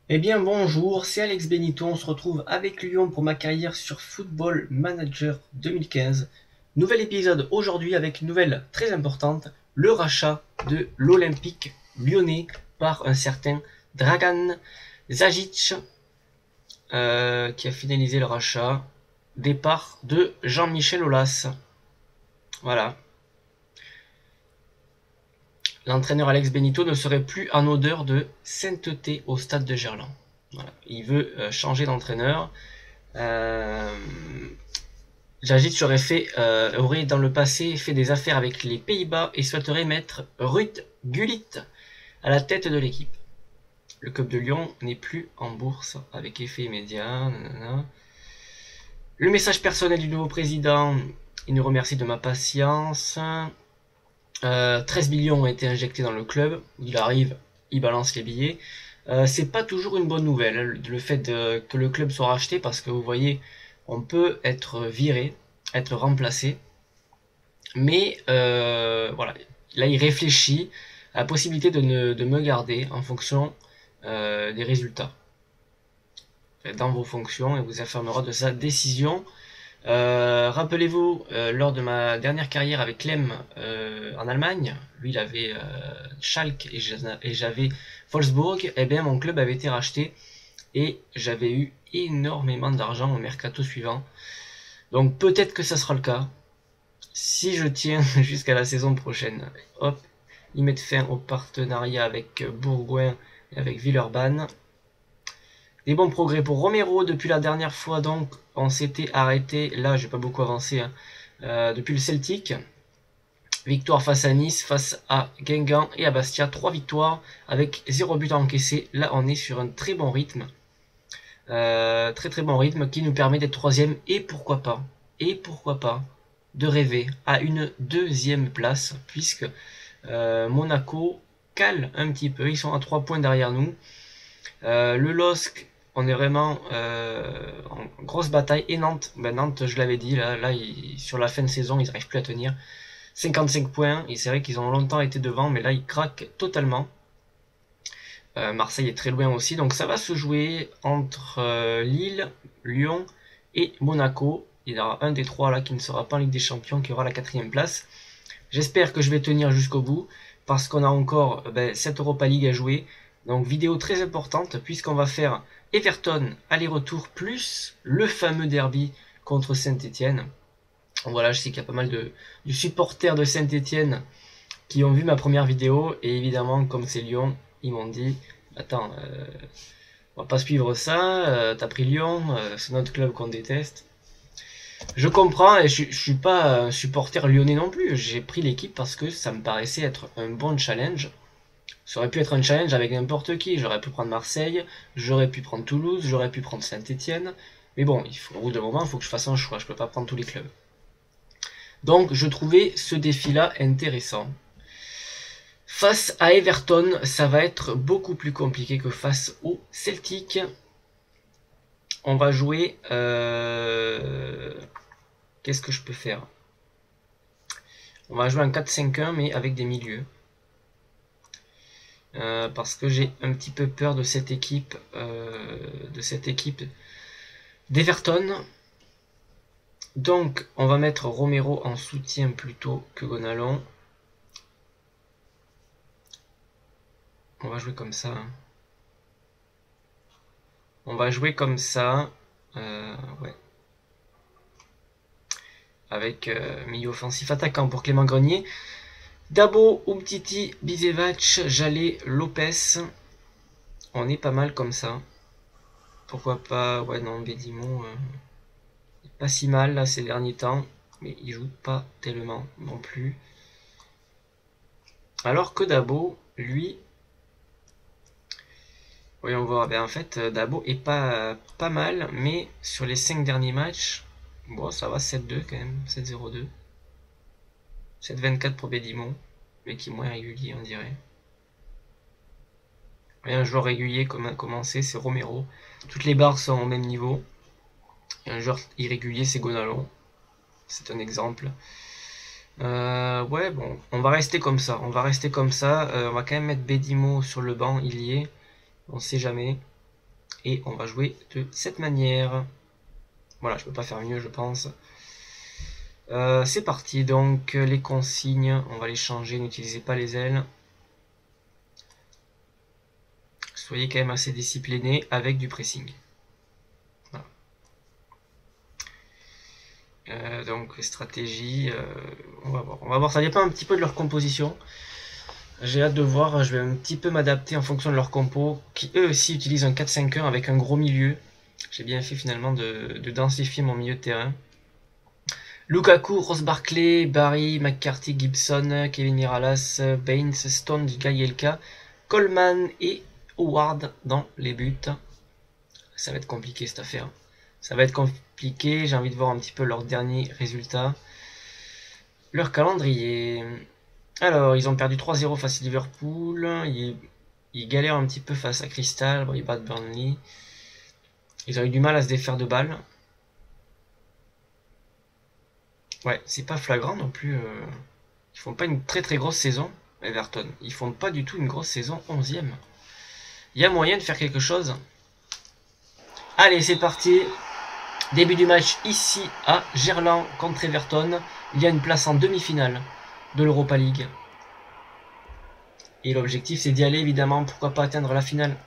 Eh bien bonjour, c'est Alex Benito, on se retrouve avec Lyon pour ma carrière sur Football Manager 2015. Nouvel épisode aujourd'hui avec une nouvelle très importante, le rachat de l'Olympique lyonnais par un certain Dragan Zajic qui a finalisé le rachat. Départ de Jean-Michel Aulas. Voilà. L'entraîneur Alex Benito ne serait plus en odeur de sainteté au stade de Gerland. Voilà. Il veut changer d'entraîneur. Euh, Jajic aurait dans le passé fait des affaires avec les Pays-Bas et souhaiterait mettre Ruud Gullit à la tête de l'équipe. Le club de Lyon n'est plus en bourse avec effet immédiat. Nanana. Le message personnel du nouveau président, il nous remercie de ma patience. 13 millions ont été injectés dans le club. Il arrive, il balance les billets. C'est pas toujours une bonne nouvelle, le fait que le club soit racheté, parce que vous voyez, on peut être viré, être remplacé, mais voilà, là il réfléchit à la possibilité de me garder en fonction des résultats dans vos fonctions et vous informera de sa décision. Rappelez-vous, lors de ma dernière carrière avec Clem en Allemagne, lui il avait Schalke et j'avais Wolfsburg, et bien mon club avait été racheté et j'avais eu énormément d'argent au mercato suivant. Donc peut-être que ça sera le cas si je tiens jusqu'à la saison prochaine. Hop, ils mettent fin au partenariat avec Bourgoin et avec Villeurbanne. Des bons progrès pour Romero depuis la dernière fois, donc on s'était arrêté, là j'ai pas beaucoup avancé, depuis le Celtic. Victoire face à Nice, face à Guingamp et à Bastia, 3 victoires avec 0 but encaissé. Là on est sur un très bon rythme, très bon rythme qui nous permet d'être troisième et pourquoi pas, de rêver à une deuxième place, puisque Monaco cale un petit peu, ils sont à 3 points derrière nous. Le LOSC, on est vraiment en grosse bataille. Et Nantes, Nantes, je l'avais dit, là sur la fin de saison, ils n'arrivent plus à tenir. 55 points, et c'est vrai qu'ils ont longtemps été devant, mais là, ils craquent totalement. Marseille est très loin aussi, donc ça va se jouer entre Lille, Lyon et Monaco. Il y aura un des trois là qui ne sera pas en Ligue des Champions, qui aura la 4ème place. J'espère que je vais tenir jusqu'au bout, parce qu'on a encore cette Europa League à jouer. Donc vidéo très importante, puisqu'on va faire Everton aller-retour, plus le fameux derby contre Saint-Etienne. Voilà, je sais qu'il y a pas mal de supporters de Saint-Etienne qui ont vu ma première vidéo, et évidemment, comme c'est Lyon, ils m'ont dit attends, on va pas suivre ça, t'as pris Lyon, c'est notre club qu'on déteste. Je comprends, et je suis pas un supporter lyonnais non plus, j'ai pris l'équipe parce que ça me paraissait être un bon challenge. Ça aurait pu être un challenge avec n'importe qui, j'aurais pu prendre Marseille, j'aurais pu prendre Toulouse, j'aurais pu prendre Saint-Etienne, mais bon, au bout d'un moment, il faut que je fasse un choix, je peux pas prendre tous les clubs. Donc je trouvais ce défi-là intéressant. Face à Everton, ça va être beaucoup plus compliqué que face au Celtic. On va jouer... Qu'est-ce que je peux faire? On va jouer un 4-5-1 mais avec des milieux. Parce que j'ai un petit peu peur de cette équipe d'Everton. Donc on va mettre Romero en soutien plutôt que Gonalon. On va jouer comme ça. On va jouer comme ça. Ouais. Avec milieu offensif attaquant pour Clément Grenier. Dabo, Umtiti, Bizevac, Jallet, Lopez. On est pas mal comme ça. Pourquoi pas... Ouais, non, Bédimon... pas si mal là ces derniers temps. Mais il joue pas tellement non plus. Alors que Dabo, lui... Voyons voir. Ben, en fait, Dabo est pas mal. Mais sur les 5 derniers matchs... Bon, ça va, 7-2 quand même. 7-0-2. 7-24 pour Bédimon. Mais qui est moins régulier, on dirait. Et un joueur régulier comme a commencé, c'est Romero. Toutes les barres sont au même niveau. Et un joueur irrégulier, c'est Gonalon. C'est un exemple. Ouais, bon, on va rester comme ça. On va quand même mettre Bédimo sur le banc, il y est. On sait jamais. Et on va jouer de cette manière. Voilà, je peux pas faire mieux, je pense. C'est parti, donc les consignes, on va les changer, n'utilisez pas les ailes. Soyez quand même assez discipliné avec du pressing. Voilà. Donc stratégie, on va voir, ça dépend un petit peu de leur composition. J'ai hâte de voir, je vais un petit peu m'adapter en fonction de leur compo, qui eux aussi utilisent un 4-5-1 avec un gros milieu. J'ai bien fait finalement de densifier mon milieu de terrain. Lukaku, Ross Barkley, Barry, McCarthy, Gibson, Kevin Miralas, Baines, Stone, Gaïelka, Coleman et Howard dans les buts. Ça va être compliqué cette affaire. Ça va être compliqué, j'ai envie de voir un petit peu leurs derniers résultats. Leur calendrier. Alors, ils ont perdu 3-0 face à Liverpool. Ils galèrent un petit peu face à Crystal. Bon, ils battent Burnley. Ils ont eu du mal à se défaire de balles. Ouais, c'est pas flagrant non plus. Ils font pas une très très grosse saison, Everton. Ils font pas du tout une grosse saison, 11e. Il y a moyen de faire quelque chose. Allez, c'est parti. Début du match ici à Gerland contre Everton. Il y a une place en demi-finale de l'Europa League. Et l'objectif c'est d'y aller évidemment. Pourquoi pas atteindre la finale.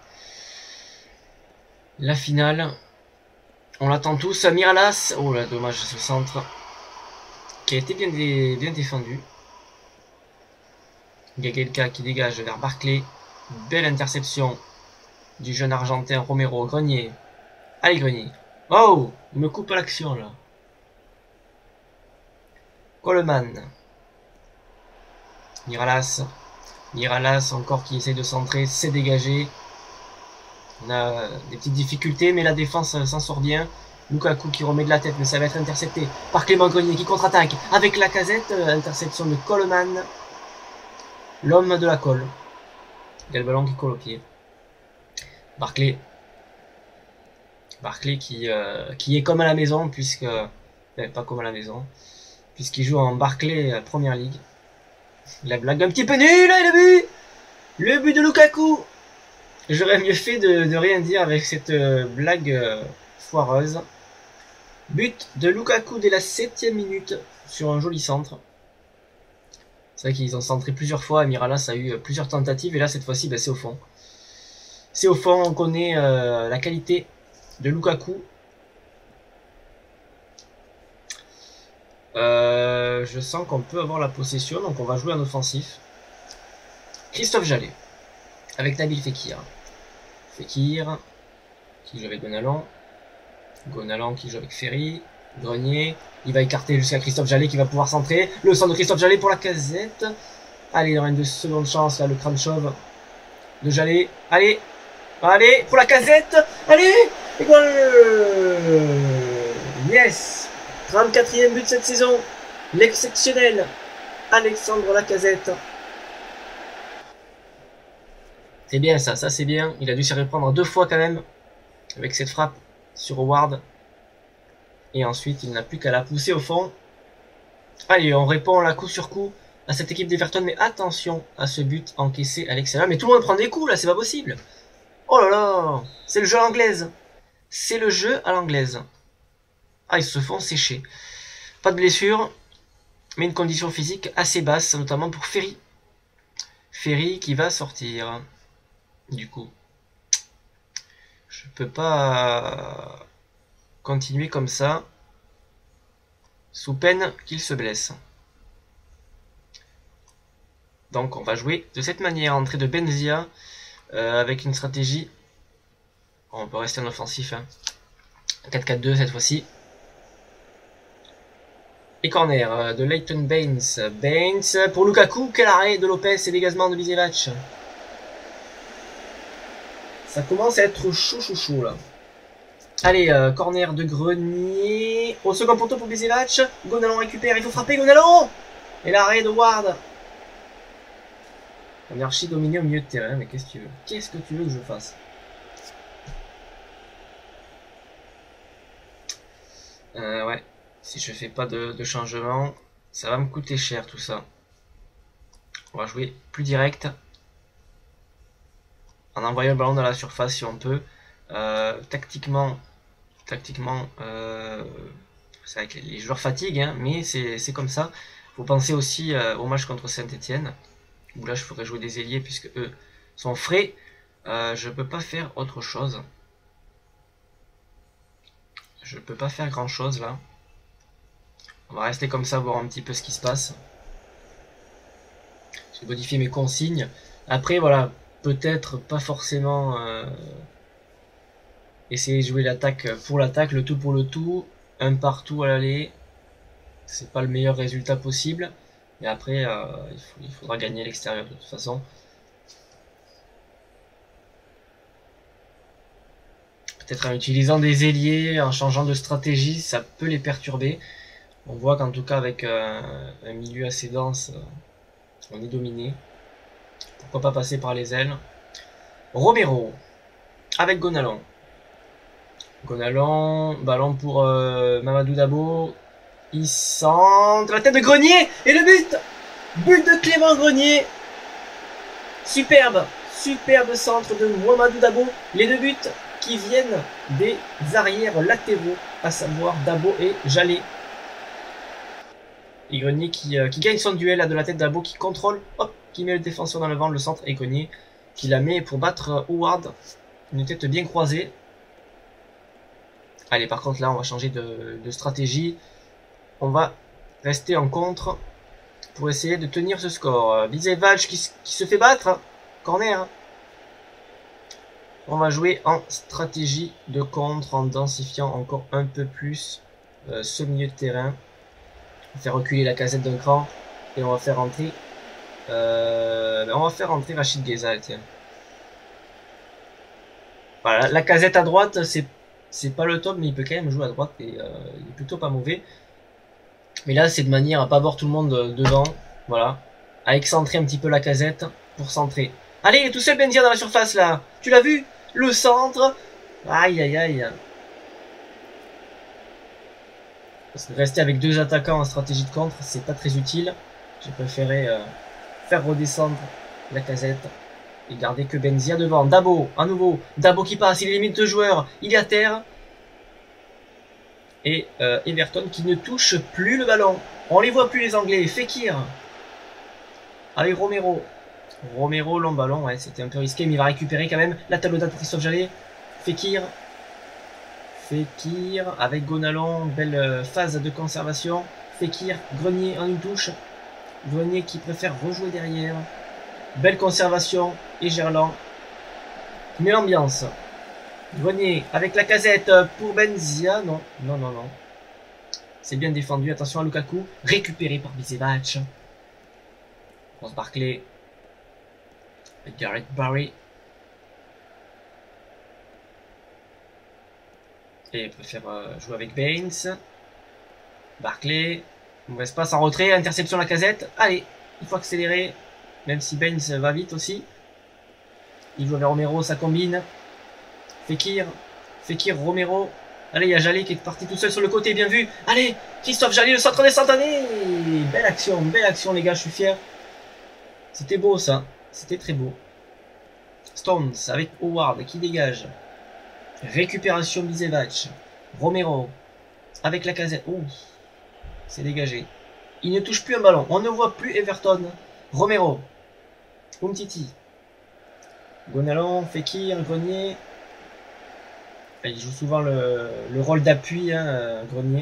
La finale. On l'attend tous. Miralas. Oh là, dommage ce centre. Qui a été bien défendu. Gaguelka qui dégage vers Barkley. Belle interception du jeune argentin Romero. Grenier. Allez Grenier. Oh, il me coupe l'action là. Coleman. Miralas. Miralas encore qui essaye de centrer. C'est dégagé. On a des petites difficultés mais la défense s'en sort bien. Lukaku qui remet de la tête mais ça va être intercepté par Clément Grenier qui contre-attaque avec Lacazette. Interception de Coleman. L'homme de la colle. Il y a le ballon qui colle au pied. Barkley. Barkley qui est comme à la maison puisque... pas comme à la maison. Puisqu'il joue en Barkley Première Ligue. La blague un petit peu nulle et le but. Le but de Lukaku. J'aurais mieux fait de rien dire avec cette blague foireuse. But de Lukaku dès la 7e minute sur un joli centre. C'est vrai qu'ils ont centré plusieurs fois. Miralas a eu plusieurs tentatives et là cette fois-ci c'est au fond. C'est au fond, on connaît la qualité de Lukaku. Je sens qu'on peut avoir la possession, donc on va jouer en offensif. Christophe Jallet avec Nabil Fekir. Fekir qui joue avec Gonalon. Gonalon qui joue avec Ferry. Grenier. Il va écarter jusqu'à Christophe Jallet qui va pouvoir centrer. Le centre de Christophe Jallet pour Lacazette. Allez, il aura une seconde chance là, le crâne chauve de Jallet. Allez, allez, pour Lacazette. Allez, et goal. Yes. 34e but de cette saison. L'exceptionnel Alexandre Lacazette. C'est bien ça c'est bien. Il a dû s'y reprendre 2 fois quand même. Avec cette frappe sur Howard. Et ensuite, il n'a plus qu'à la pousser au fond. Allez, on répond là coup sur coup à cette équipe d'Everton. Mais attention à ce but encaissé à l'extérieur. Mais tout le monde prend des coups là, c'est pas possible. Oh là là, c'est le jeu à l'anglaise. C'est le jeu à l'anglaise. Ah, ils se font sécher. Pas de blessure, mais une condition physique assez basse, notamment pour Ferry. Ferry qui va sortir. Du coup, je peux pas continuer comme ça, sous peine qu'il se blesse. Donc on va jouer de cette manière, entrée de Benzia, avec une stratégie, on peut rester en offensif, hein. 4-4-2 cette fois-ci. Et corner de Leighton Baines. Baines pour Lukaku, quel arrêt de Lopez et dégagement de Bisevac. Ça commence à être chaud là. Allez, corner de Grenier. Au second poteau pour Bisevac. Gonalon récupère, il faut frapper Gonalon. Et l'arrêt de Ward. On est archi dominé au milieu de terrain, mais qu'est-ce que tu veux? Qu'est-ce que tu veux que je fasse? Ouais. Si je fais pas de changement, ça va me coûter cher tout ça. On va jouer plus direct. En envoyant le ballon dans la surface si on peut. Tactiquement, c'est vrai que les joueurs fatiguent, hein, mais c'est comme ça. Faut penser aussi au match contre Saint-Etienne, où là je ferai jouer des ailiers puisque eux sont frais. Je peux pas faire autre chose. Je peux pas faire grand chose là. On va rester comme ça, voir un petit peu ce qui se passe. Je vais modifier mes consignes. Après voilà, peut-être pas forcément essayer de jouer l'attaque pour l'attaque, le tout pour le tout. Un partout à l'aller. C'est pas le meilleur résultat possible. Mais après, il faudra gagner à l'extérieur de toute façon. Peut-être en utilisant des ailiers, en changeant de stratégie, ça peut les perturber. On voit qu'en tout cas avec un milieu assez dense, on est dominé. Pourquoi pas passer par les ailes. Romero, avec Gonalon. Gonalon, ballon pour Mamadou Dabo. Il centre la tête de Grenier et le but. But de Clément Grenier. Superbe, superbe centre de Mamadou Dabo. Les deux buts qui viennent des arrières latéraux, à savoir Dabo et Jallet. Et Grenier qui gagne son duel là, de la tête Dabo, qui contrôle, hop, qui met le défenseur dans le vent, le centre, et Grenier qui la met pour battre Howard. Une tête bien croisée. Allez, par contre là on va changer de stratégie. On va rester en contre pour essayer de tenir ce score. Bizevac qui se fait battre. Corner. On va jouer en stratégie de contre en densifiant encore un peu plus ce milieu de terrain. On va faire reculer la casette d'un cran et on va faire rentrer Rachid Ghezal, tiens. Voilà, la casette à droite, c'est pas le top, mais il peut quand même jouer à droite et il est plutôt pas mauvais. Mais là, c'est de manière à pas voir tout le monde devant, voilà, à excentrer un petit peu la casette pour centrer. Allez, il est tout seul Benzia dans la surface là. Tu l'as vu? Le centre. Aïe aïe aïe. Parce que rester avec deux attaquants en stratégie de contre, c'est pas très utile. J'ai préféré faire redescendre la casette et garder que Benzia devant. Dabo, à nouveau. Dabo qui passe, il limite deux joueurs. Il est à terre. Et Everton qui ne touche plus le ballon. On les voit plus les Anglais. Fekir. Avec Romero. Romero, long ballon, ouais, c'était un peu risqué, mais il va récupérer quand même la talonnade de Christophe Jallet. Fekir. Fekir avec Gonalon, belle phase de conservation. Fekir, Grenier en une touche. Grenier qui préfère rejouer derrière. Belle conservation. Et Gerland qui met l'ambiance. Grenier avec la casette pour Benzia. Non, non, non, non. C'est bien défendu. Attention à Lukaku. Récupéré par Bizevac. Ross Barkley. Gareth Barry. Et il préfère jouer avec Baines. Barkley. Mauvais passe en retrait. Interception la casette. Allez, il faut accélérer. Même si Baines va vite aussi. Il joue avec Romero, ça combine. Fekir. Fekir, Romero. Allez, il y a Jallet qui est parti tout seul sur le côté. Bien vu. Allez, Christophe Jallet, le centre des Santanés. Belle action les gars, je suis fier. C'était beau ça. C'était très beau. Stones avec Howard qui dégage. Récupération Bizevac. Romero avec la casette. Ouh, c'est dégagé. Il ne touche plus un ballon. On ne voit plus Everton. Romero. Umtiti. Gonalon, Fekir, Grenier. Il joue souvent le rôle d'appui, hein, Grenier.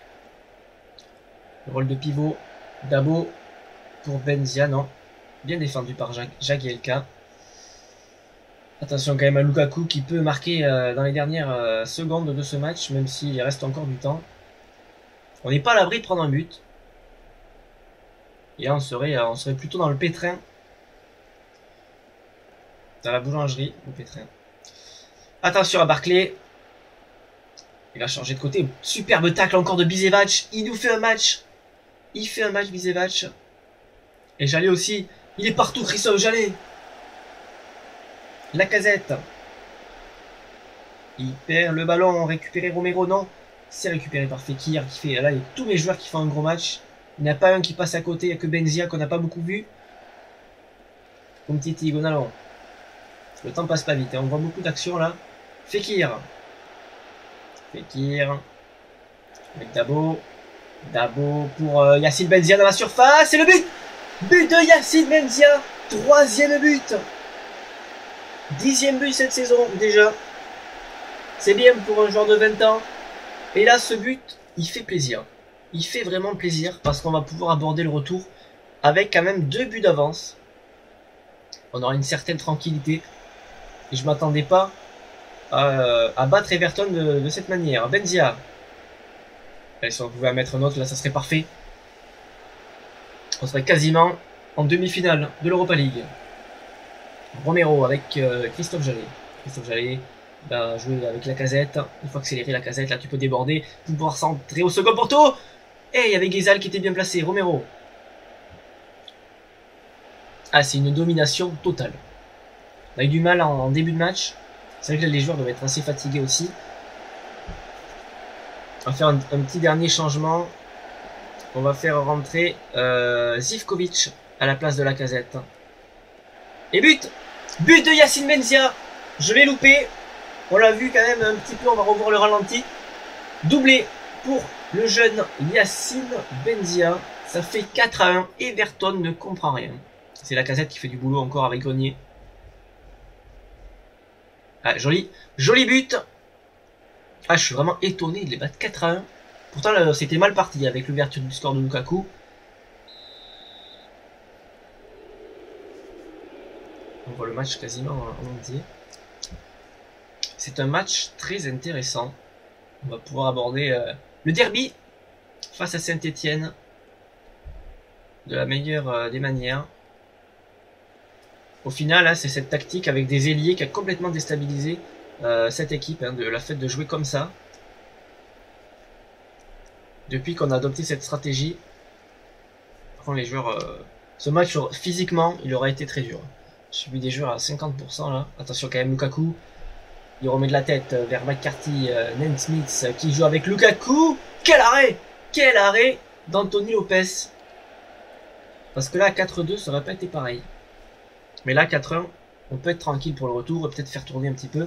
Le rôle de pivot. Dabo pour Benzia, non. Bien défendu par Jagielka. Attention quand même à Lukaku qui peut marquer dans les dernières secondes de ce match, même s'il reste encore du temps. On n'est pas à l'abri de prendre un but. Et là on serait plutôt dans le pétrin. Dans la boulangerie, le pétrin. Attention à Barkley. Il a changé de côté. Superbe tacle encore de Bizevac. Il nous fait un match. Il fait un match Bizevac. Et Jallet aussi. Il est partout, Christophe Jallet. La casette. Il perd le ballon. Récupéré Romero, non. C'est récupéré par Fekir qui fait. Là, il y a tous mes joueurs qui font un gros match. Il n'y en a pas un qui passe à côté. Il n'y a que Benzia qu'on n'a pas beaucoup vu. Umtiti, Gonalon. Le temps passe pas vite. On voit beaucoup d'actions là. Fekir. Fekir. Avec Dabo. Dabo pour Yacine Benzia dans la surface. Et le but! But de Yacine Benzia. 3e but. 10e but cette saison déjà. C'est bien pour un joueur de 20 ans. Et là, ce but, il fait plaisir. Il fait vraiment plaisir parce qu'on va pouvoir aborder le retour avec quand même 2 buts d'avance. On aura une certaine tranquillité. Et je m'attendais pas à battre Everton de cette manière. Benzia. Allez, si on pouvait en mettre un autre, là, ça serait parfait. On serait quasiment en demi-finale de l'Europa League. Romero avec Christophe Jallet. Christophe Jallet va jouer avec Lacazette. Il faut accélérer Lacazette. Là, tu peux déborder pour pouvoir centrer au second poteau. Et il y avait Guézal qui était bien placé. Romero. Ah, c'est une domination totale. On a eu du mal en début de match. C'est vrai que là, les joueurs doivent être assez fatigués aussi. On va faire un petit dernier changement. On va faire rentrer Zivkovic à la place de Lacazette. Et but! But de Yacine Benzia! Je l'ai loupé. On l'a vu quand même un petit peu, on va revoir le ralenti. Doublé pour le jeune Yacine Benzia. Ça fait 4-1. Everton ne comprend rien. C'est Lacazette qui fait du boulot encore avec Grenier. Ah, joli but. Ah, je suis vraiment étonné de les battre 4-1. Pourtant, c'était mal parti avec l'ouverture du score de Lukaku. On voit le match quasiment en entier. C'est un match très intéressant. On va pouvoir aborder le derby face à Saint-Etienne de la meilleure des manières. Au final, hein, c'est cette tactique avec des ailiers qui a complètement déstabilisé cette équipe, hein, de la fait de jouer comme ça. Depuis qu'on a adopté cette stratégie, par contre, les joueurs, ce match physiquement, il aurait été très dur. J'ai vu des joueurs à 50% là. Attention quand même, Lukaku. Il remet de la tête vers McCarthy, Naismith qui joue avec Lukaku. Quel arrêt! Quel arrêt d'Anthony Lopez. Parce que là, 4-2, ça aurait pas été pareil. Mais là, 4-1, on peut être tranquille pour le retour et peut-être faire tourner un petit peu.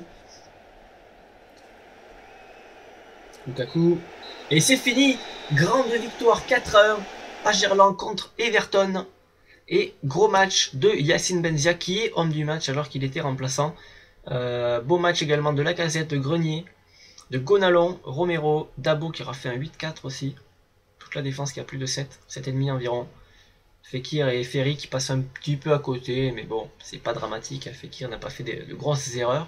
Lukaku. Et c'est fini. Grande victoire 4-1 à Gerland contre Everton. Et gros match de Yacine Benzia qui est homme du match alors qu'il était remplaçant. Beau match également de Lacazette, de Grenier, de Gonalon, Romero, Dabo qui aura fait un 8-4 aussi. Toute la défense qui a plus de 7, 7,5 environ. Fekir et Ferry qui passent un petit peu à côté, mais bon, c'est pas dramatique. Fekir n'a pas fait de grosses erreurs.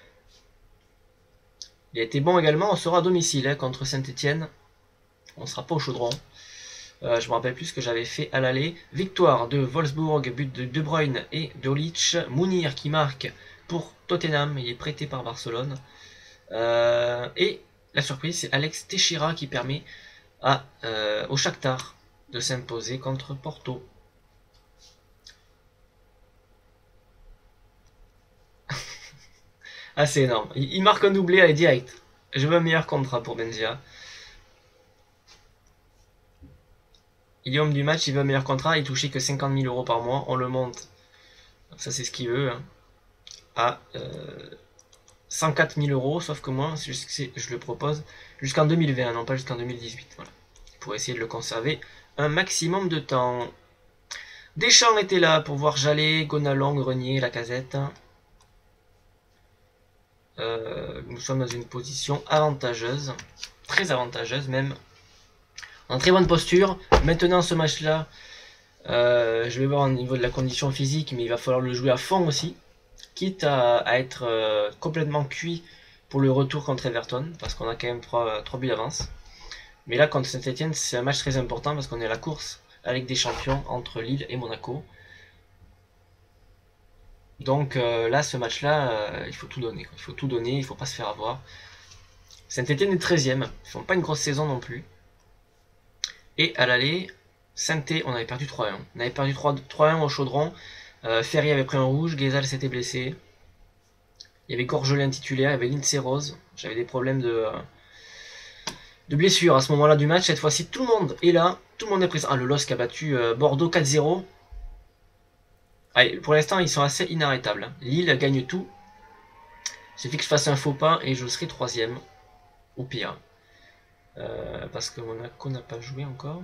Il a été bon également, on sera à domicile hein, contre Saint-Etienne. On sera pas au chaudron. Je me rappelle plus ce que j'avais fait à l'aller. Victoire de Wolfsburg, but de De Bruyne et d'Olic. Mounir qui marque pour Tottenham, il est prêté par Barcelone. Et la surprise, c'est Alex Teixeira qui permet au Shakhtar de s'imposer contre Porto. Ah, c'est énorme. Il marque un doublé, allez, direct. Je veux un meilleur contrat pour Benzia. Il est homme du match, il veut un meilleur contrat, il touchait que 50 000 € par mois, on le monte. Ça, c'est ce qu'il veut. Hein. À 104 000 €, sauf que moi, je le propose jusqu'en 2020, non pas jusqu'en 2018. Voilà. Pour essayer de le conserver un maximum de temps. Deschamps était là pour voir Jallet, Gonalon, Grenier, Lacazette. Nous sommes dans une position avantageuse, très avantageuse même. En très bonne posture. Maintenant, ce match-là, je vais voir au niveau de la condition physique, mais il va falloir le jouer à fond aussi. Quitte à être complètement cuit pour le retour contre Everton, parce qu'on a quand même 3 buts d'avance. Mais là, contre Saint-Etienne, c'est un match très important, parce qu'on est à la course à la Ligue des Champions entre Lille et Monaco. Donc là, ce match-là, il faut tout donner. Il faut tout donner, il ne faut pas se faire avoir. Saint-Etienne est 13e, ils font pas une grosse saison non plus. Et à l'aller, Saint-Étienne, on avait perdu 3-1. On avait perdu 3-1 au chaudron. Ferry avait pris un rouge, Guézal s'était blessé. Il y avait Gorgelin titulaire, il y avait Lindsay Rose. J'avais des problèmes de blessure à ce moment-là du match. Cette fois-ci, tout le monde est là. Tout le monde est présent. Ah, le LOSC a battu Bordeaux 4-0. Allez, pour l'instant, ils sont assez inarrêtables. Lille gagne tout. Il suffit que je fasse un faux pas et je serai 3ème. Ou pire. Parce que Monaco n'a pas joué encore.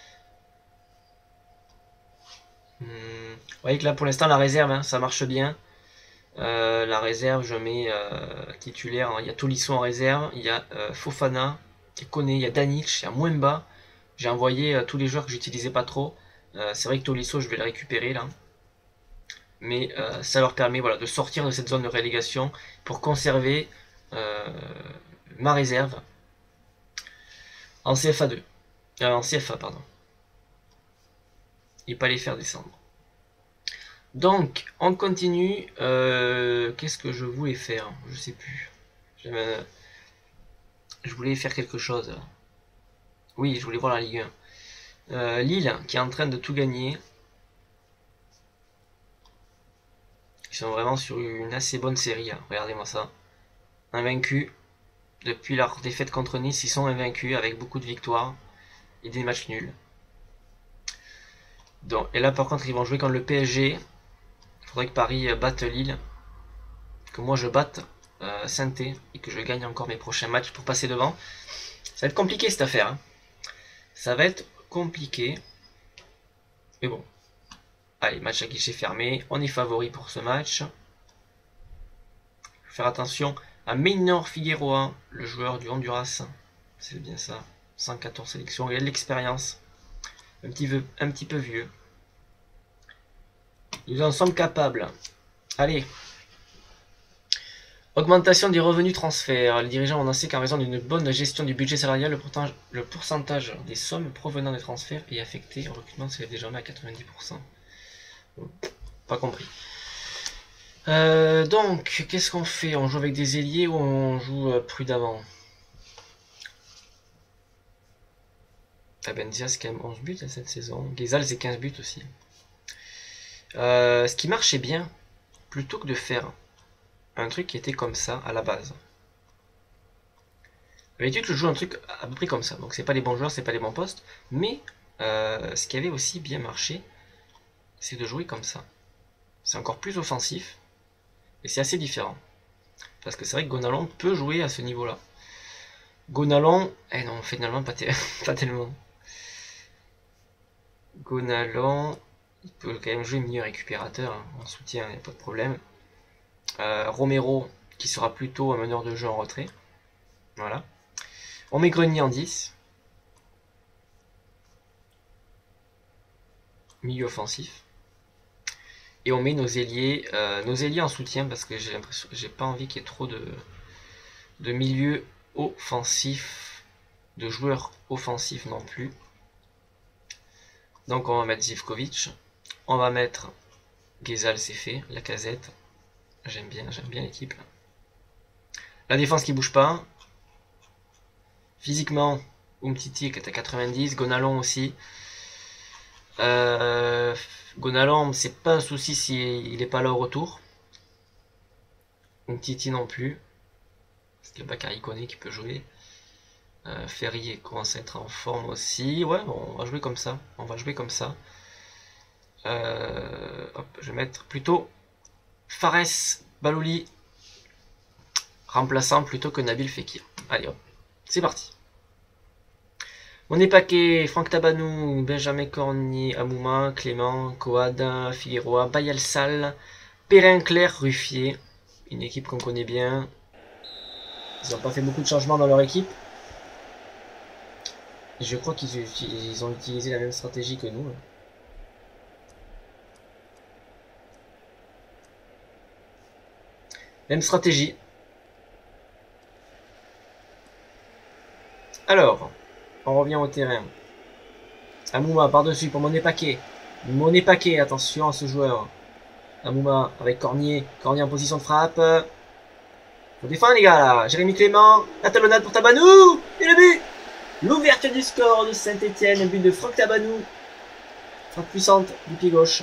Vous voyez que là pour l'instant la réserve, hein, ça marche bien. La réserve, je mets titulaire. Hein. Il y a Tolisso en réserve, il y a Fofana, il y a Koné, il y a Danic, il y a Mwemba. J'ai envoyé tous les joueurs que j'utilisais pas trop. C'est vrai que Tolisso, je vais le récupérer là. Mais ça leur permet voilà, de sortir de cette zone de relégation pour conserver ma réserve en CFA 2. En CFA, pardon. Et pas les faire descendre. Donc, on continue. Qu'est-ce que je voulais faire? Je sais plus. Je voulais faire quelque chose. Oui, je voulais voir la Ligue 1. Lille, qui est en train de tout gagner. Ils sont vraiment sur une assez bonne série. Hein. Regardez-moi ça. Invaincus. Depuis leur défaite contre Nice, ils sont invaincus avec beaucoup de victoires et des matchs nuls. Donc, et là, par contre, ils vont jouer contre le PSG. Il faudrait que Paris batte Lille. Que moi, je batte Saint-Étienne et que je gagne encore mes prochains matchs pour passer devant. Ça va être compliqué cette affaire. Hein. Ça va être compliqué. Mais bon. Allez, match à guichet fermé. On est favori pour ce match. Faire attention à Maynor Figueroa, le joueur du Honduras. C'est bien ça. 114 sélections. Il a de l'expérience. Un petit peu vieux. Nous en sommes capables. Allez. Augmentation des revenus transferts. Les dirigeants ont annoncé qu'en raison d'une bonne gestion du budget salarial, le pourcentage des sommes provenant des transferts et affectées au recrutement s'élève désormais à 90%. Pas compris. Donc, qu'est-ce qu'on fait? On joue avec des ailiers ou on joue prudemment? Benzia, c'est quand même 11 buts cette saison. Guézal, c'est 15 buts aussi. Ce qui marchait bien, plutôt que de faire un truc qui était comme ça à la base. D'habitude, je joue un truc à peu près comme ça. Donc, c'est pas les bons joueurs, c'est pas les bons postes. Mais ce qui avait aussi bien marché, c'est de jouer comme ça. C'est encore plus offensif. Et c'est assez différent. Parce que c'est vrai que Gonalon peut jouer à ce niveau-là. Gonalon, non, finalement, pas tellement. Gonalon, il peut quand même jouer milieu récupérateur, hein, en soutien, il n'y a pas de problème. Romero, qui sera plutôt un meneur de jeu en retrait. Voilà. On met Grenier en 10. Milieu offensif. Et on met nos ailiers en soutien parce que j'ai l'impression que j'ai pas envie qu'il y ait trop de milieux offensifs, de joueurs offensifs non plus. Donc on va mettre Zivkovic, on va mettre Guézal, c'est fait, Lacazette. J'aime bien l'équipe. La défense qui bouge pas. Physiquement, Umtiti qui est à 90, Gonalon aussi. Gonalon, c'est pas un souci s'il n'est pas là au retour. Umtiti non plus. Parce qu'il y a Bakary Koné qui peut jouer. Ferrier commence à être en forme aussi. Ouais, bon, on va jouer comme ça. Hop, je vais mettre plutôt Fares Balouli remplaçant plutôt que Nabil Fekir. Allez hop, c'est parti. On est paquet, Franck Tabanou, Benjamin Cornier, Amouma, Clément, Coad, Figueroa, Bayalsal, Perrin, Claire, Ruffier. Une équipe qu'on connaît bien. Ils n'ont pas fait beaucoup de changements dans leur équipe. Je crois qu'ils ont utilisé la même stratégie que nous. Même stratégie. Alors, on revient au terrain. Amouma par-dessus pour Monet Paquet. Monet Paquet, attention à ce joueur. Amouma avec Cornier. Cornier en position de frappe. Faut défendre les gars là. Jérémy Clément. La talonnade pour Tabanou. Et le but. L'ouverture du score de Saint-Étienne. Le but de Franck Tabanou. Frappe puissante du pied gauche.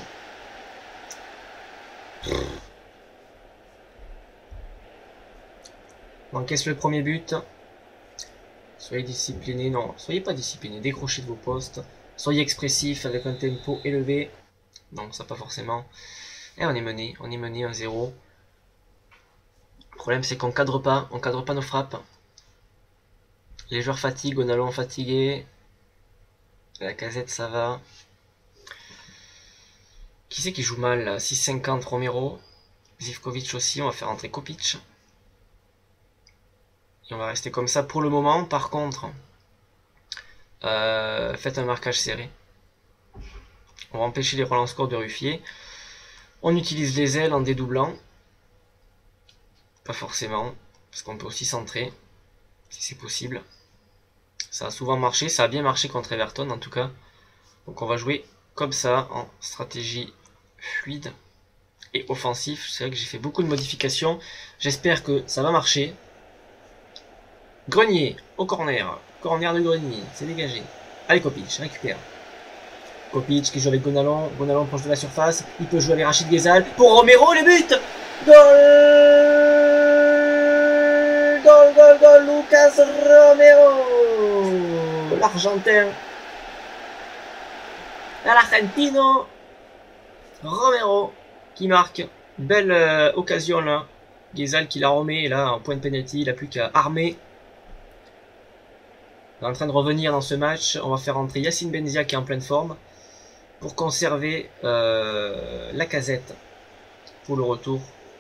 On encaisse le premier but. Soyez disciplinés. Non, soyez pas disciplinés. Décrochez de vos postes. Soyez expressifs avec un tempo élevé. Non, ça pas forcément. Et on est mené 1-0. problème, c'est qu'on cadre pas nos frappes. Les joueurs fatiguent, Gonalon fatigué. Lacazette, ça va. Qui c'est qui joue mal là? 6,50 Romero. Zivkovic aussi, on va faire entrer Kopic. Et on va rester comme ça pour le moment. Par contre, faites un marquage serré. On va empêcher les relance-courts de Ruffier. On utilise les ailes en dédoublant. Pas forcément, parce qu'on peut aussi centrer, si c'est possible. Ça a souvent marché, ça a bien marché contre Everton en tout cas. Donc on va jouer comme ça, en stratégie fluide et offensif. C'est vrai que j'ai fait beaucoup de modifications. J'espère que ça va marcher. Grenier, au corner. Corner de Grenier, c'est dégagé. Allez Kopic, récupère. Kopic qui joue avec Gonalon. Gonalon proche de la surface. Il peut jouer avec Rachid Ghezal. Pour Romero, les buts. Goal, goal, goal, goal. Lucas Romero. L'Argentin. L'Argentino. Romero qui marque. Belle occasion là. Ghezal qui la remet. Et là, en point de pénalty, il n'a plus qu'à armer. On est en train de revenir dans ce match. On va faire entrer Yacine Benzia qui est en pleine forme. Pour conserver Lacazette pour le retour.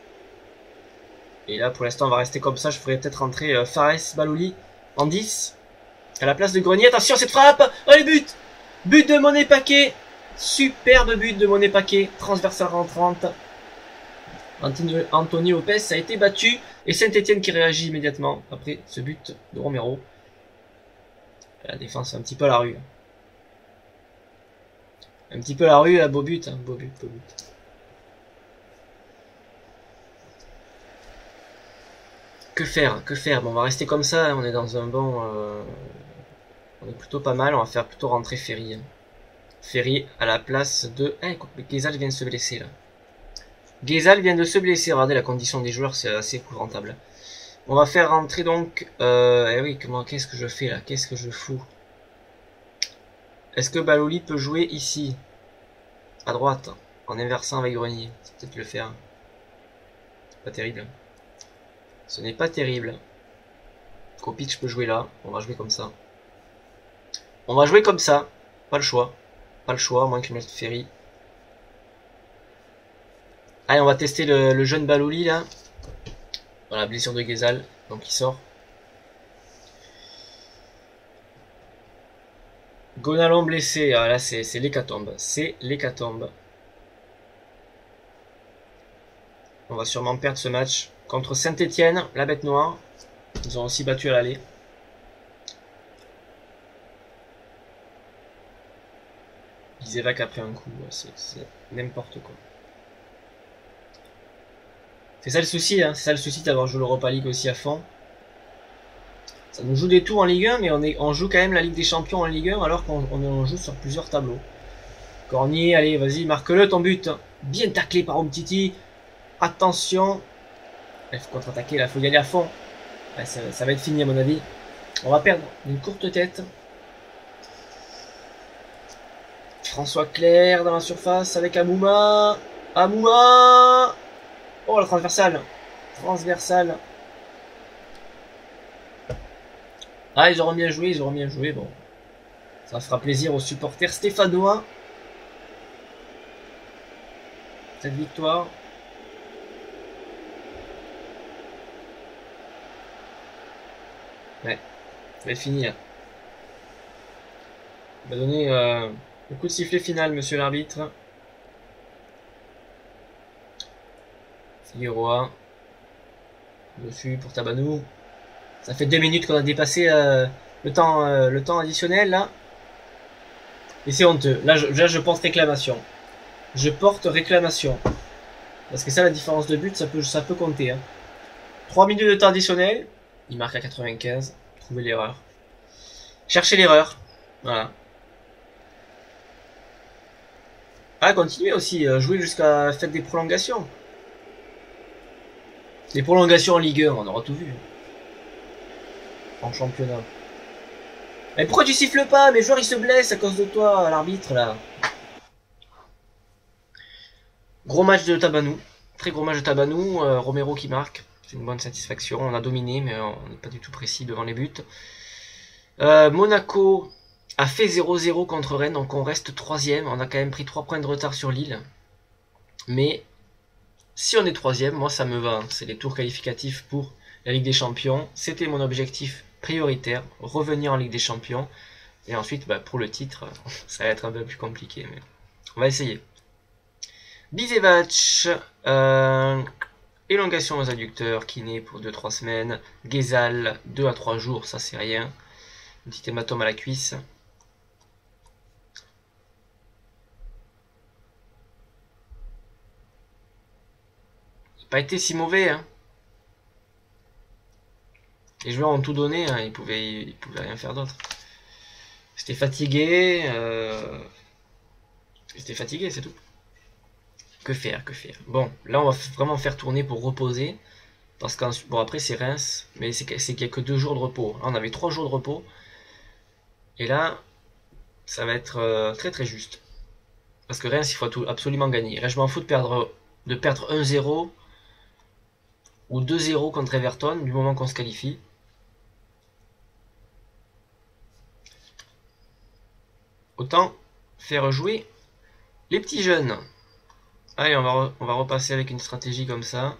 Et là pour l'instant on va rester comme ça. Je ferais peut-être rentrer Fares Balouli en 10 à la place de Grenier. Attention cette frappe. Oh les buts. But de Monet Paquet. Superbe but de Monet Paquet. Transversal rentrante. Anthony Lopez a été battu. Et Saint-Etienne qui réagit immédiatement après ce but de Romero. La défense un petit peu à la rue. Un petit peu la rue, là, beau but, hein. Beau but, beau but. Que faire? Que faire? Bon, on va rester comme ça, hein. On est dans un bon... on est plutôt pas mal, on va faire plutôt rentrer Ferry. Hein. Ferry à la place de... Eh, Ghezal vient de se blesser, là. Ghezal vient de se blesser, regardez la condition des joueurs, c'est assez épouvantable. On va faire rentrer donc... eh oui, qu'est-ce que je fais, là? Qu'est-ce que je fous? Est-ce que Balouli peut jouer ici? À droite, en inversant avec Grenier. C'est peut-être le faire. Pas terrible. Ce n'est pas terrible. Kopic peut jouer là. On va jouer comme ça. On va jouer comme ça. Pas le choix. Pas le choix, à moins que je mette Ferry. Allez, on va tester le jeune Balouli là. Voilà, blessure de Ghezal. Donc il sort. Gonalon blessé, ah là c'est l'hécatombe, c'est l'hécatombe. On va sûrement perdre ce match contre Saint-Etienne, la bête noire. Ils ont aussi battu à l'aller. Ils évacuent après un coup, c'est n'importe quoi. C'est ça le souci, hein, c'est ça le souci d'avoir joué l'Europa League aussi à fond. Ça nous joue des tours en Ligue 1, mais on joue quand même la Ligue des Champions en Ligue 1 alors qu'on joue sur plusieurs tableaux. Cornier, allez, vas-y, marque-le ton but. Bien taclé par Umtiti. Attention. Il faut contre-attaquer, là, il faut y aller à fond. Ouais, ça va être fini à mon avis. On va perdre une courte tête. François Clerc dans la surface avec Amouma. Amouma. Oh, la transversale. Transversale. Ah, ils auront bien joué, bon. Ça fera plaisir aux supporters stéphanois. Cette victoire. Ouais, ça va être fini là. On va donner le coup de sifflet final, monsieur l'arbitre. Figueroa. Dessus pour Tabanou. Ça fait 2 minutes qu'on a dépassé le temps additionnel là. Et c'est honteux. Là je porte réclamation. Je porte réclamation. Parce que ça, la différence de but, ça peut compter. Hein. 3 minutes de temps additionnel. Il marque à 95. Trouvez l'erreur. Cherchez l'erreur. Voilà. Ah, continuez aussi. Jouer jusqu'à faire des prolongations. Les prolongations en Ligue 1, on aura tout vu. En championnat. Mais pourquoi tu siffles pas? Mes joueurs ils se blessent à cause de toi, l'arbitre là. Gros match de Tabanou. Très gros match de Tabanou. Romero qui marque. C'est une bonne satisfaction. On a dominé, mais on n'est pas du tout précis devant les buts. Monaco a fait 0-0 contre Rennes, donc on reste 3ème. On a quand même pris 3 points de retard sur Lille. Mais si on est 3ème, moi ça me va. C'est les tours qualificatifs pour la Ligue des Champions. C'était mon objectif prioritaire, revenir en Ligue des Champions. Et ensuite, pour le titre, ça va être un peu plus compliqué. Mais on va essayer. Bisevac, élongation aux adducteurs, kiné pour 2-3 semaines. Guézal, 2 à 3 jours, ça c'est rien. Un petit hématome à la cuisse. Il n'a pas été si mauvais, hein. Les joueurs ont tout donné, hein. Ils pouvaient rien faire d'autre. J'étais fatigué, c'est tout. Que faire. Bon, là on va vraiment faire tourner pour reposer. Parce qu'ensuite, bon après c'est Reims, mais c'est qu'il n'y a que 2 jours de repos. Là on avait 3 jours de repos. Et là, ça va être très très juste. Parce que Reims, il faut absolument gagner. Là je m'en fous de perdre 1-0 ou 2-0 contre Everton du moment qu'on se qualifie. Autant faire jouer les petits jeunes. Allez, on va repasser avec une stratégie comme ça.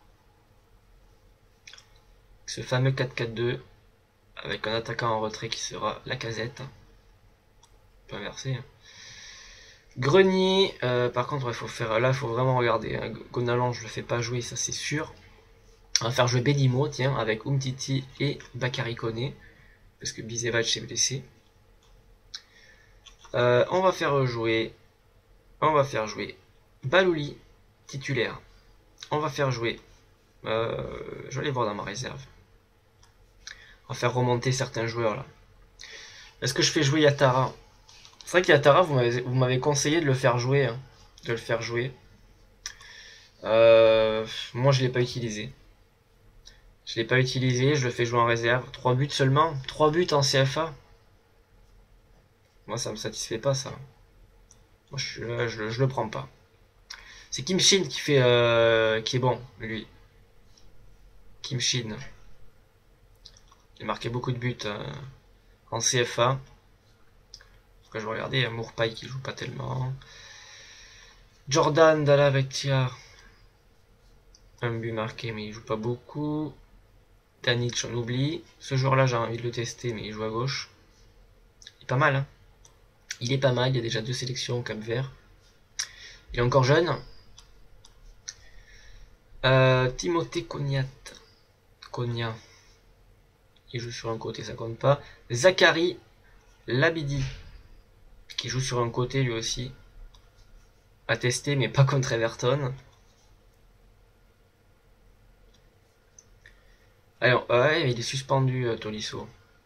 Ce fameux 4-4-2 avec un attaquant en retrait qui sera Lacazette. On peut inverser. Grenier, par contre, il faut faire là, il faut vraiment regarder. Hein. Gonalon, je le fais pas jouer, ça c'est sûr. On va faire jouer Bedimo, tiens, avec Umtiti et Bakary Koné, parce que Bisevac s'est blessé. On va faire jouer Balouli, titulaire. On va faire jouer, je vais aller voir dans ma réserve. On va faire remonter certains joueurs là. Est-ce que je fais jouer Yatara? C'est vrai qu'Yatara, vous m'avez conseillé de le faire jouer. Hein, moi, je l'ai pas utilisé. Je le fais jouer en réserve. 3 buts seulement. 3 buts en CFA. Moi, ça me satisfait pas, ça. Moi, je le prends pas. C'est Kim Shin qui est bon, lui. Kim Shin. Il a marqué beaucoup de buts en CFA. Je vais regarder Mourpaille qui joue pas tellement. Jordan Dalavetia. Un but marqué, mais il joue pas beaucoup. Danic, on oublie. Ce joueur-là, j'ai envie de le tester, mais il joue à gauche. Il est pas mal, hein. Il est pas mal, il y a déjà 2 sélections au Cap-Vert. Il est encore jeune. Timothée Kognat. Il joue sur un côté, ça compte pas. Zachary Labidi. Qui joue sur un côté lui aussi. À tester, mais pas contre Everton. Alors, ouais, il est suspendu, Tolisso.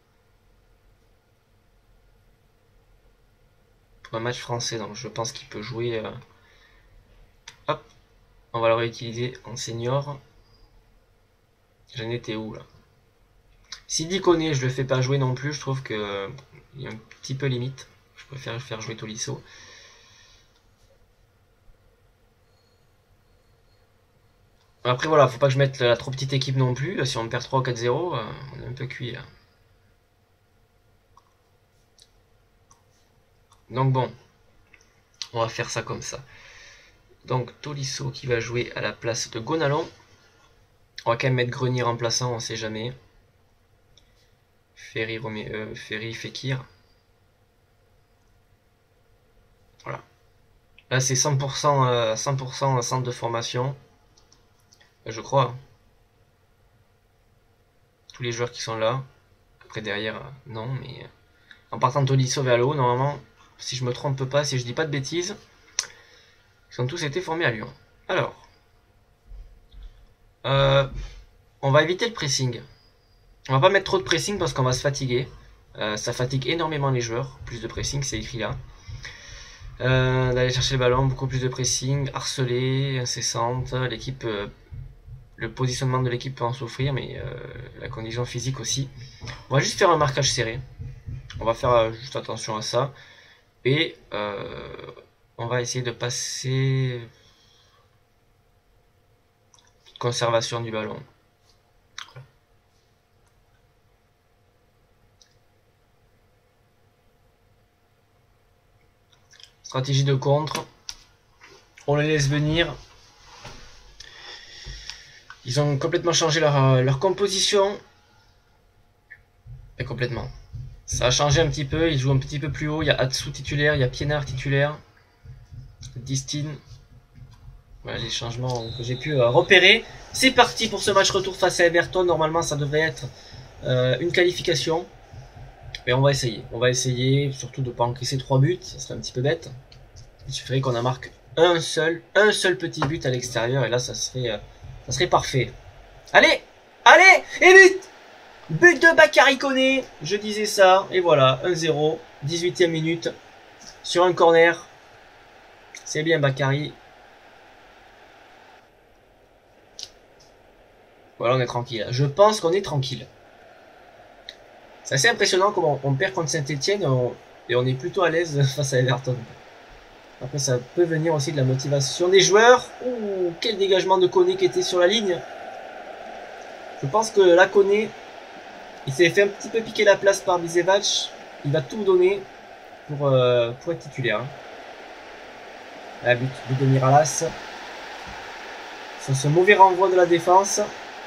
Pour un match français, donc je pense qu'il peut jouer. Hop, on va le réutiliser en senior. J'en étais où là? Sidi Koné, je le fais pas jouer non plus, je trouve que il y a un petit peu limite. Je préfère faire jouer Tolisso. Après voilà, faut pas que je mette la trop petite équipe non plus. Si on perd 3 ou 4-0, on est un peu cuit là. Donc bon, on va faire ça comme ça. Donc Tolisso qui va jouer à la place de Gonalon. On va quand même mettre Grenier remplaçant, on sait jamais. Ferry, Fekir. Voilà. Là c'est 100%, 100% centre de formation. Je crois. Tous les joueurs qui sont là. Après derrière, non, mais en partant de Tolisso vers le haut, normalement, si je me trompe pas, si je dis pas de bêtises, ils ont tous été formés à Lyon. Alors, on va éviter le pressing. On va pas mettre trop de pressing parce qu'on va se fatiguer. Ça fatigue énormément les joueurs. Plus de pressing, c'est écrit là. D'aller chercher le ballon, beaucoup plus de pressing, harcelé, incessante. L'équipe, le positionnement de l'équipe peut en souffrir, mais la condition physique aussi. On va juste faire un marquage serré. On va faire juste attention à ça. Et on va essayer de passer conservation du ballon. Stratégie de contre. On les laisse venir. Ils ont complètement changé leur composition. Et complètement. Ça a changé un petit peu. Ils jouent un petit peu plus haut. Il y a Atsu titulaire. Il y a Pienaar titulaire. Distin. Voilà les changements que j'ai pu repérer. C'est parti pour ce match retour face à Everton. Normalement, ça devrait être une qualification. Mais on va essayer. On va essayer surtout de ne pas encaisser 3 buts. Ça serait un petit peu bête. Il suffirait qu'on en marque un seul petit but à l'extérieur. Et là, ça serait parfait. Allez! Allez! Et but! But de Bakary Koné. Je disais ça. Et voilà, 1-0. 18e minute. Sur un corner. C'est bien Bakary. Voilà, on est tranquille. Je pense qu'on est tranquille. C'est assez impressionnant comment on perd contre Saint-Etienne et on est plutôt à l'aise face à Everton. Après, ça peut venir aussi de la motivation des joueurs. Ouh, quel dégagement de Koné qui était sur la ligne. Je pense que là, Koné, il s'est fait un petit peu piquer la place par Bisevac. Il va tout donner pour être titulaire. La but de Miralas. Sur ce mauvais renvoi de la défense.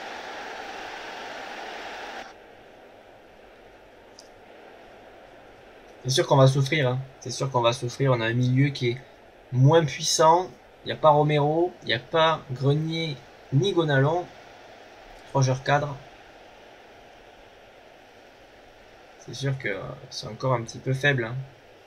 C'est sûr qu'on va souffrir. Hein. C'est sûr qu'on va souffrir. On a un milieu qui est moins puissant. Il n'y a pas Romero. Il n'y a pas Grenier ni Gonalon. 3 joueurs cadres. C'est sûr que c'est encore un petit peu faible. Hein.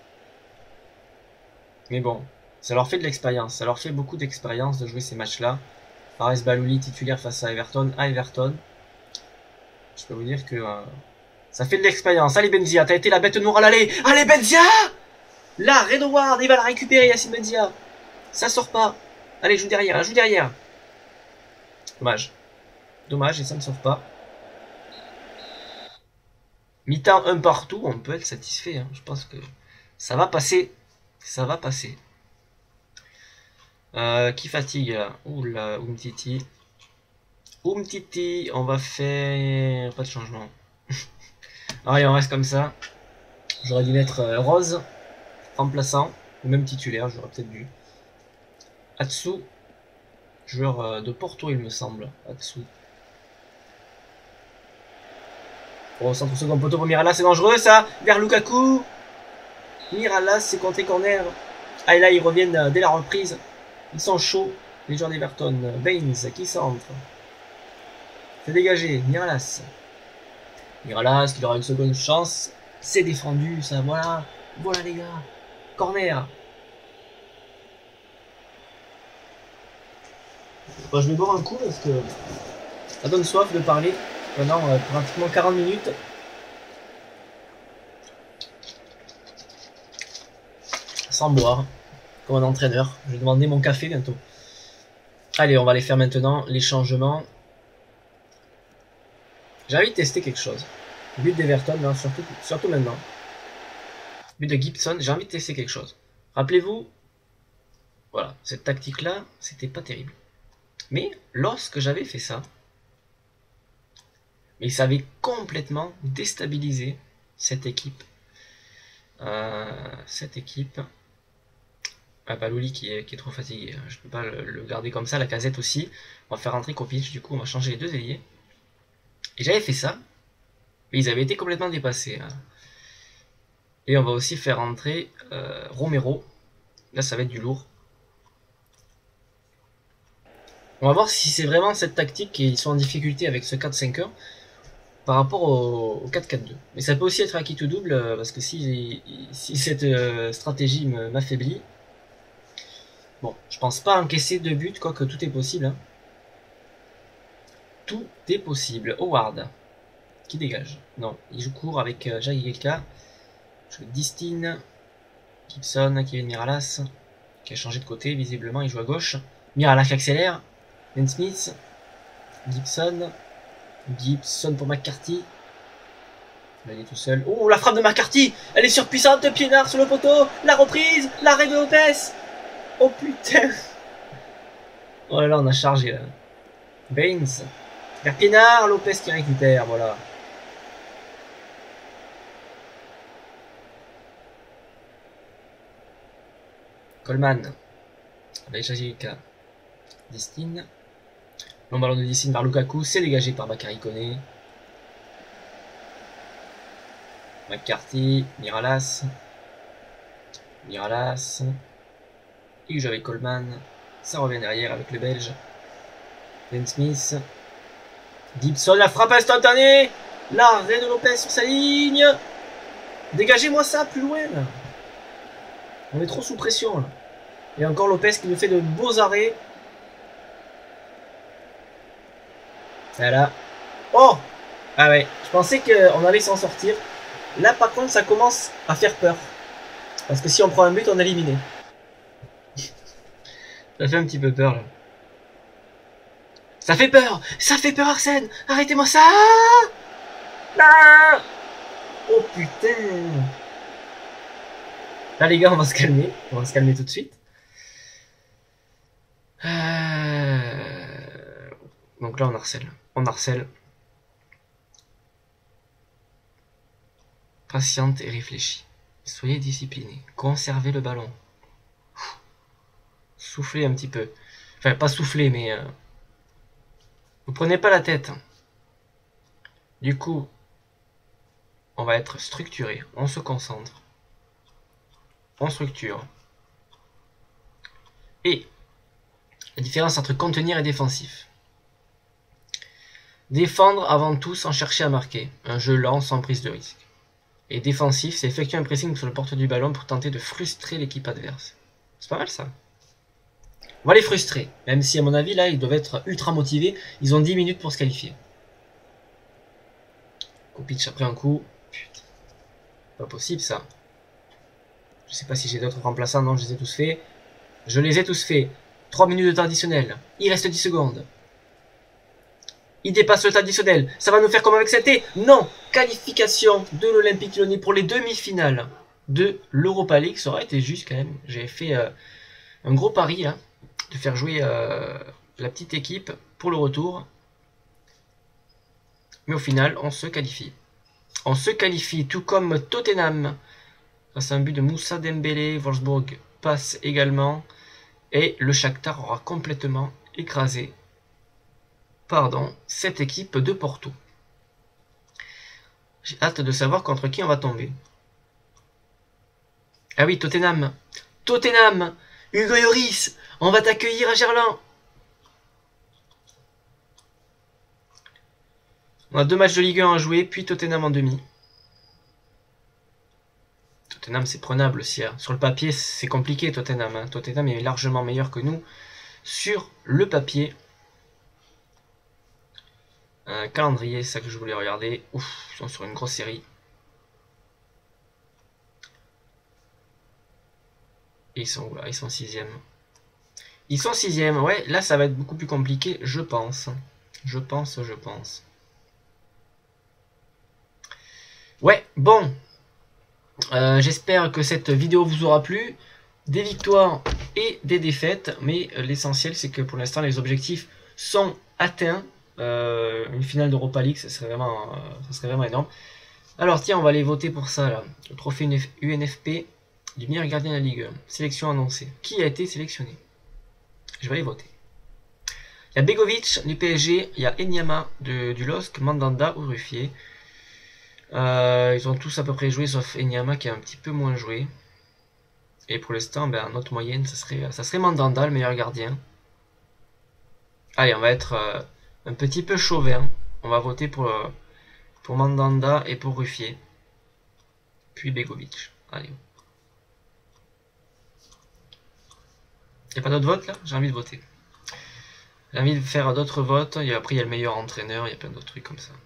Mais bon, ça leur fait de l'expérience. Ça leur fait beaucoup d'expérience de jouer ces matchs-là. Fares Balouli titulaire face à Everton. Je peux vous dire que ça fait de l'expérience. Allez Benzia, t'as été la bête noire à l'aller. Allez Benzia! Là, Redouard, il va la récupérer Yacine Benzia. Ça sort pas. Allez, joue derrière, joue derrière. Dommage. Dommage, et ça ne sort pas. Mi-temps un partout, on peut être satisfait. Hein. Je pense que ça va passer. Ça va passer. Qui fatigue là? Oula, Umtiti. Umtiti, on va faire... Pas de changement. Allez, on reste comme ça. J'aurais dû mettre Rose, remplaçant, ou même titulaire, j'aurais peut-être dû. Atsu, joueur de Porto, il me semble. Atsu. Au centre second poteau pour Miralas, c'est dangereux ça. Vers Lukaku. Miralas, c'est contre corner. Ah, et là, ils reviennent dès la reprise. Ils sont chauds, les joueurs d'Everton. Baines qui centre. C'est dégagé, Miralas. Miralas qui aura une seconde chance. C'est défendu, ça, voilà. Voilà les gars. Corner. Bon, je vais boire un coup parce que ça donne soif de parler pendant pratiquement 40 minutes. Sans boire, comme un entraîneur. Je vais demander mon café bientôt. Allez, on va les faire maintenant, les changements. J'ai envie de tester quelque chose. But d'Everton, hein, surtout maintenant. But de Gibson, j'ai envie de tester quelque chose. Rappelez-vous, voilà, cette tactique-là, c'était pas terrible. Mais lorsque j'avais fait ça, mais ça avait complètement déstabilisé cette équipe. Ah, Balouli qui est trop fatigué. Je ne peux pas le garder comme ça. La Casette aussi. On va faire rentrer Kopic. Du coup, on va changer les deux ailiers. Et j'avais fait ça. Mais ils avaient été complètement dépassés. Hein. Et on va aussi faire rentrer Romero. Là, ça va être du lourd. On va voir si c'est vraiment cette tactique qu'ils sont en difficulté avec ce 4-5-1 par rapport au 4-4-2. Mais ça peut aussi être un kit ou double parce que si cette stratégie m'affaiblit, bon, je pense pas encaisser 2 buts, quoique tout est possible. Hein. Tout est possible. Howard, qui dégage. Non, il joue court avec Jagielka. Distin, Gibson, Kevin Miralas, qui a changé de côté, visiblement, il joue à gauche. Miralas qui accélère. Ben Smith, Gibson pour McCarthy. Là, il est tout seul. Oh, la frappe de McCarthy! Elle est surpuissante, Pienaar sur le poteau! La reprise! L'arrêt de Lopez! Oh putain! Oh là là, on a chargé là. Baines. Vers Pienaar, Lopez qui récupère, voilà. Coleman. Avec Jajika. Distin. Long ballon de Distin par Lukaku. C'est dégagé par Bakary Koné. McCarthy. Miralas. Miralas. Il joue avec Coleman. Ça revient derrière avec le Belge. Ben Smith. Gibson, la frappe instantanée. L'arrêt de Lopez sur sa ligne. Dégagez-moi ça plus loin là. On est trop sous pression là. Et encore Lopez qui nous fait de beaux arrêts. Voilà. Oh. Ah ouais, je pensais qu'on allait s'en sortir. Là par contre ça commence à faire peur. Parce que si on prend un but on est éliminé. Ça fait un petit peu peur là. Ça fait peur Arsène. Arrêtez-moi ça. Ah, oh putain. Là les gars on va se calmer tout de suite. Donc là on harcèle. Patiente et réfléchie. Soyez discipliné. Conservez le ballon. Soufflez un petit peu. Enfin pas souffler mais vous prenez pas la tête. Du coup on va être structuré. On se concentre. On structure. Et la différence entre contenir et défensif. Défendre avant tout sans chercher à marquer. Un jeu lent sans prise de risque. Et défensif, c'est effectuer un pressing sur le porteur du ballon pour tenter de frustrer l'équipe adverse. C'est pas mal ça. On va les frustrer. Même si à mon avis là ils doivent être ultra motivés. Ils ont 10 minutes pour se qualifier. Kopic après un coup. Putain. Pas possible ça. Je sais pas si j'ai d'autres remplaçants. Non, je les ai tous faits. Je les ai tous faits. 3 minutes de temps additionnel. Il reste 10 secondes. Il dépasse le temps additionnel. Ça va nous faire comme avec cette été. Non. Qualification de l'Olympique Lyonnais pour les demi-finales de l'Europa League. Ça aurait été juste quand même. J'ai fait un gros pari là. De faire jouer la petite équipe pour le retour. Mais au final, on se qualifie. On se qualifie tout comme Tottenham. C'est un but de Moussa Dembélé. Wolfsburg passe également. Et le Shakhtar aura complètement écrasé cette équipe de Porto. J'ai hâte de savoir contre qui on va tomber. Ah oui, Tottenham. Tottenham. Hugo Lloris. On va t'accueillir à Gerland. On a 2 matchs de Ligue 1 à jouer, puis Tottenham en demi. Tottenham c'est prenable aussi. Hein. Sur le papier c'est compliqué Tottenham. Hein. Tottenham est largement meilleur que nous sur le papier. Calendrier, c'est ça que je voulais regarder. Ouf, ils sont sur une grosse série. Et ils sont où là? Ils sont 6e. Ils sont 6e, ouais, là ça va être beaucoup plus compliqué, je pense. Je pense. Ouais, bon. J'espère que cette vidéo vous aura plu. Des victoires et des défaites, mais l'essentiel c'est que pour l'instant les objectifs sont atteints. Une finale d'Europa League, ça serait vraiment énorme. Alors tiens, on va aller voter pour ça là. Le trophée UNFP du meilleur gardien de la Ligue 1. Sélection annoncée. Qui a été sélectionné? Je vais aller voter. Il y a Begovic du PSG, il y a Enyama du LOSC, Mandanda ou Ruffier. Ils ont tous à peu près joué sauf Enyama qui a un petit peu moins joué. Et pour l'instant, notre moyenne, ça serait Mandanda, le meilleur gardien. Allez, on va être un petit peu chauvin. On va voter pour Mandanda et pour Ruffier. Puis Begovic. Allez. Il n'y a pas d'autres votes là? J'ai envie de voter. J'ai envie de faire d'autres votes. Et après, il y a le meilleur entraîneur. Il y a plein d'autres trucs comme ça.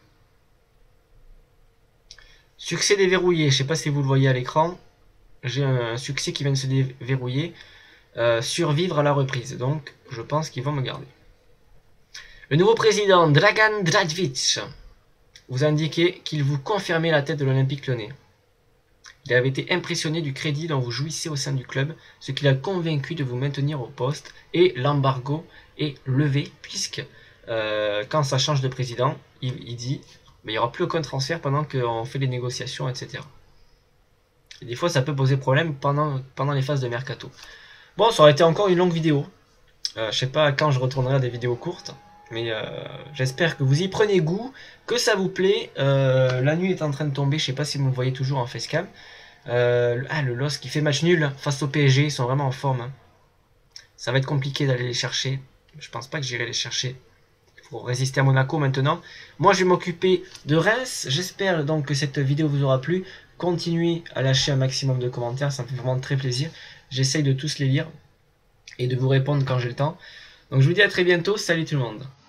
Succès déverrouillé. Je sais pas si vous le voyez à l'écran. J'ai un succès qui vient de se déverrouiller. Survivre à la reprise. Donc, je pense qu'ils vont me garder. Le nouveau président, Dragan Dragic, vous a indiqué qu'il vous confirmait la tête de l'Olympique Lyonnais. Il avait été impressionné du crédit dont vous jouissez au sein du club, ce qui l'a convaincu de vous maintenir au poste, et l'embargo est levé, puisque quand ça change de président, il dit il n'y aura plus aucun transfert pendant qu'on fait les négociations, etc. Et des fois ça peut poser problème pendant les phases de mercato. Bon, ça aurait été encore une longue vidéo. Je sais pas quand je retournerai à des vidéos courtes. Mais j'espère que vous y prenez goût, que ça vous plaît. La nuit est en train de tomber, je sais pas si vous me voyez toujours en facecam. Le LOSC qui fait match nul face au PSG, ils sont vraiment en forme. Hein. Ça va être compliqué d'aller les chercher. Je pense pas que j'irai les chercher. Il faut résister à Monaco maintenant. Moi je vais m'occuper de Reims. J'espère donc que cette vidéo vous aura plu. Continuez à lâcher un maximum de commentaires, ça me fait vraiment très plaisir. J'essaye de tous les lire et de vous répondre quand j'ai le temps. Donc je vous dis à très bientôt, salut tout le monde.